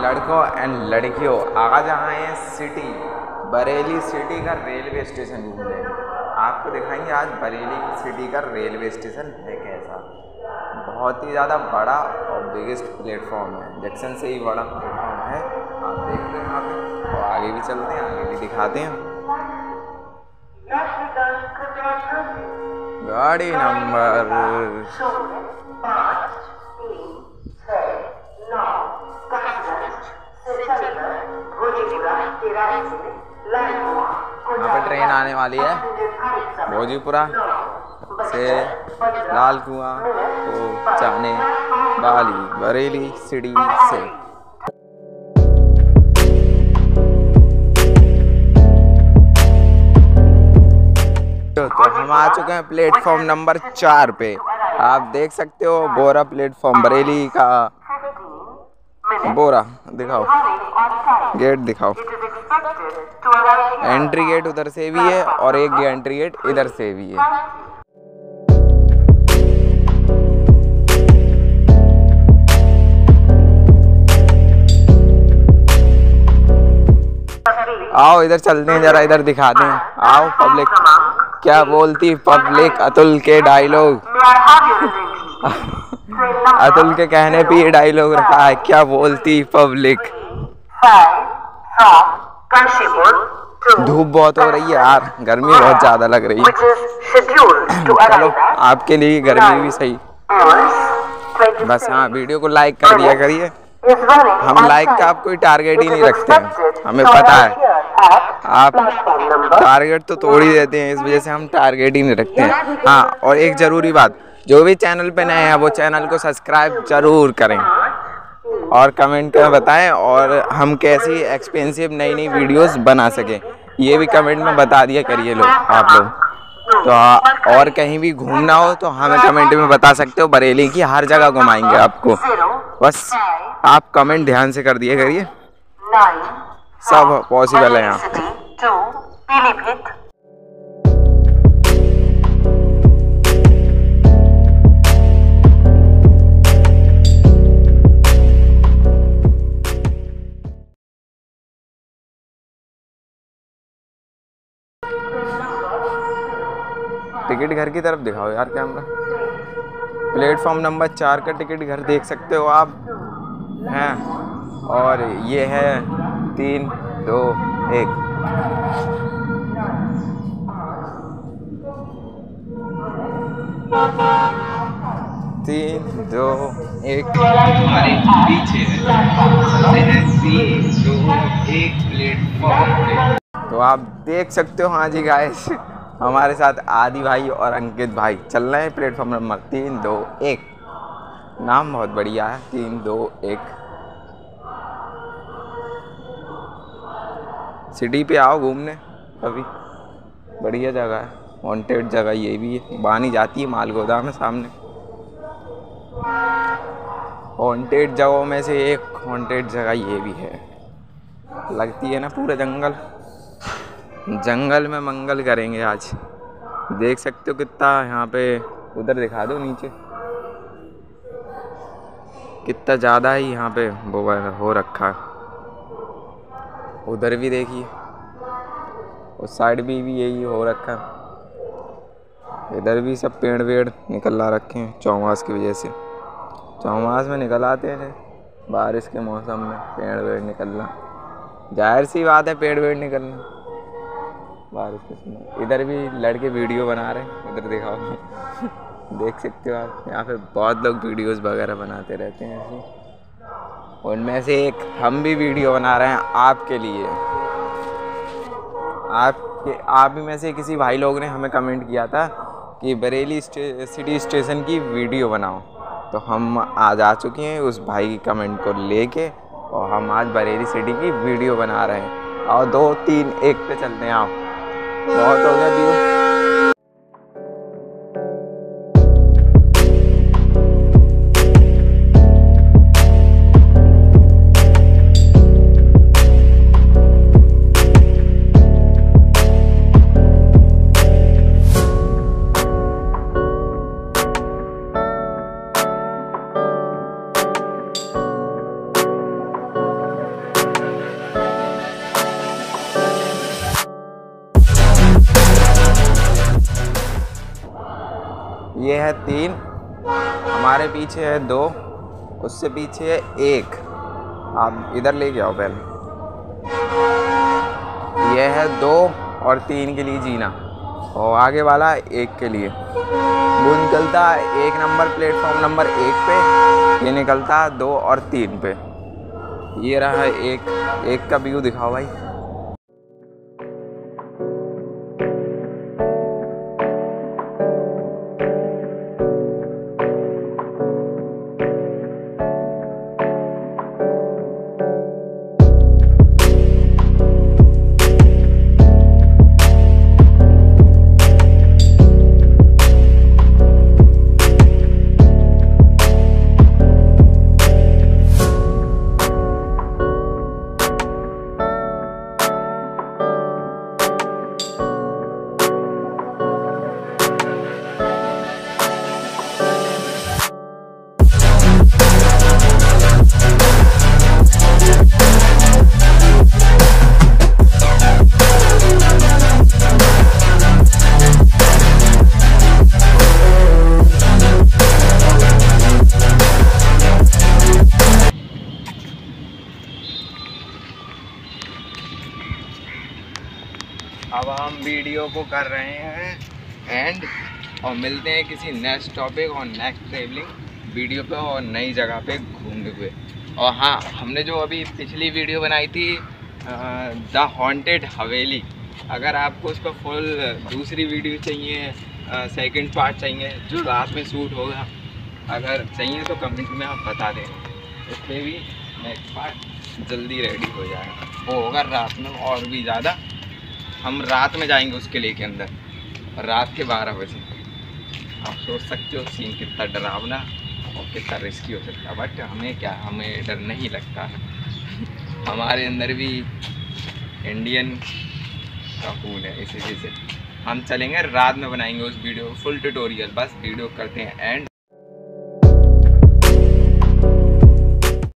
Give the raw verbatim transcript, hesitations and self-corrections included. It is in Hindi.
लड़कों एंड लड़कियों, आज आए हैं सिटी बरेली सिटी का रेलवे स्टेशन घूमने। आपको दिखाएंगे आज बरेली सिटी का रेलवे स्टेशन है कैसा। बहुत ही ज़्यादा बड़ा और बिगेस्ट प्लेटफॉर्म है, जंक्शन से ही बड़ा प्लेटफॉर्म है। आप देख रहे हैं यहाँ पे, और आगे भी चलते हैं, आगे भी दिखाते हैं। गाड़ी नंबर यहाँ पे ट्रेन आने वाली है भोजीपुरा से लाल कुआं को जाने वाली बरेली सिटी से। तो हम आ चुके हैं प्लेटफॉर्म नंबर चार पे। आप देख सकते हो बोरा प्लेटफॉर्म बरेली का। बोरा दिखाओ, गेट दिखाओ। एंट्री गेट उधर से भी है और एक एंट्री गेट इधर से भी है। आओ इधर चलते हैं, जरा इधर दिखाते हैं। आओ पब्लिक, क्या बोलती पब्लिक अतुल के डायलॉग। अतुल के कहने पे ये डायलॉग रखा है, क्या बोलती पब्लिक। धूप बहुत हो रही है यार, गर्मी बहुत ज्यादा लग रही है। चलो आपके लिए गर्मी भी सही। बस हाँ, वीडियो को लाइक कर दिया करिए। हम लाइक का आप कोई टारगेट ही नहीं रखते हैं, हमें पता है आप टारगेट तो तोड़ ही देते हैं, इस वजह से हम टारगेट ही नहीं रखते हैं। हाँ, और एक ज़रूरी बात, जो भी चैनल पे नए हैं वो चैनल को सब्सक्राइब जरूर करें और कमेंट में बताएं, और हम कैसी एक्सपेंसिव नई नई वीडियोस बना सकें ये भी कमेंट में बता दिया करिए लोग आप लोग। तो और कहीं भी घूमना हो तो हमें कमेंट में बता सकते हो, बरेली की हर जगह घुमाएंगे आपको। बस आप कमेंट ध्यान से कर दिए करिए, सब पॉसिबल है यहाँ पे। टिकट घर की तरफ दिखाओ यार कैमरा। प्लेटफॉर्म नंबर चार का टिकट घर देख सकते हो आप हैं, और ये है तीन दो एक। तीन दो एक हमारे पीछे है तीन दो एक प्लेटफॉर्म पे। तो आप देख सकते हो। हाँ जी गाइस, हमारे साथ आदि भाई और अंकित भाई चल रहे हैं प्लेटफॉर्म नंबर तीन दो एक। नाम बहुत बढ़िया है, तीन दो एक। सिटी पे आओ घूमने, अभी बढ़िया जगह है, हॉन्टेड जगह ये भी है। बानी जाती है माल गोदाम है सामने। हॉन्टेड जगहों में से एक हॉन्टेड जगह ये भी है, लगती है ना पूरा जंगल। जंगल में मंगल करेंगे आज। देख सकते हो कितना यहाँ पे, उधर दिखा दो नीचे कितना ज़्यादा ही यहाँ पे वो हो रखा है। उधर भी देखिए, उस साइड भी भी यही हो रखा है। इधर भी सब पेड़ वेड़ निकल ला रखे हैं चौमास की वजह से। चौमास में निकल आते हैं बारिश के मौसम में पेड़ वेड़ निकलना, जाहिर सी बात है पेड़ वेड़ निकलना बारिश के समय। इधर भी लड़के वीडियो बना रहे हैं, उधर दिखाओ देख सकते हो आप। यहाँ पे बहुत लोग वीडियोस वगैरह बनाते रहते हैं ऐसे, उनमें से एक हम भी वीडियो बना रहे हैं आपके लिए। आपके आप ही में से किसी भाई लोग ने हमें कमेंट किया था कि बरेली स्टे, सिटी स्टेशन की वीडियो बनाओ, तो हम आज आ चुके हैं उस भाई की कमेंट को लेके, और हम आज बरेली सिटी की वीडियो बना रहे हैं। और दो तीन एक पे चलते हैं। आप बहुत हो गया व्यू। ये है तीन, हमारे पीछे है दो, उससे पीछे है एक। आप इधर ले जाओ पहले। ये है दो और तीन के लिए जीना, और आगे वाला एक के लिए। वो निकलता एक नंबर प्लेटफॉर्म नंबर एक पे, ये निकलता दो और तीन पे। ये रहा एक एक का व्यू दिखाओ भाई। अब हम वीडियो को कर रहे हैं एंड, और मिलते हैं किसी नेक्स्ट टॉपिक और नेक्स्ट ट्रेवलिंग वीडियो पे और नई जगह पे घूमते हुए। और हाँ, हमने जो अभी पिछली वीडियो बनाई थी द हॉन्टेड हवेली, अगर आपको उस पर फुल दूसरी वीडियो चाहिए, सेकंड पार्ट चाहिए जो रात में शूट होगा, अगर चाहिए तो कमेंट में आप बता दें, उस पर भी नेक्स्ट पार्ट जल्दी रेडी हो जाएगा। वो होगा रात में और भी ज़्यादा। हम रात में जाएंगे उसके लिए के अंदर, रात के बारह बजे। आप सोच सकते हो सीन कितना डरावना और कितना रिस्की हो सकता है, बट हमें क्या, हमें डर नहीं लगता। हमारे अंदर भी इंडियन का खून है, इसी वजह से हम चलेंगे रात में, बनाएंगे उस वीडियो फुल ट्यूटोरियल। बस वीडियो करते हैं एंड,